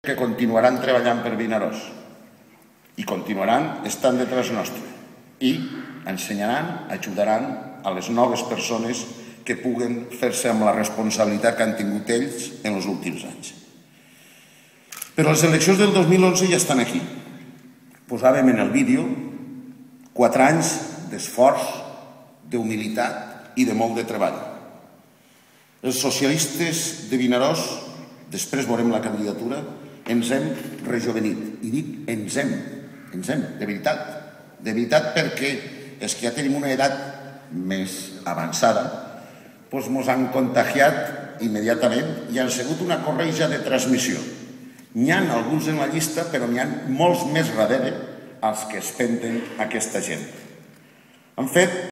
que continuaran treballant per Vinaròs i continuaran estant detrás nostre i ensenyaran, ajudaran a les noves persones que puguen fer-se amb la responsabilitat que han tingut ells en els últims anys. Però les eleccions del 2011 ja estan aquí. Posàvem en el vídeo 4 anys d'esforç, d'humilitat i de molt de treball. Els socialistes de Vinaròs, després veurem la candidatura, ens hem rejovenit. I dic ens hem, de veritat perquè els que ja tenim una edat més avançada ens han contagiat immediatament i han sigut una corretja de transmissió. N'hi ha alguns en la llista, però n'hi ha molts més darrere als que es penten aquesta gent. Han fet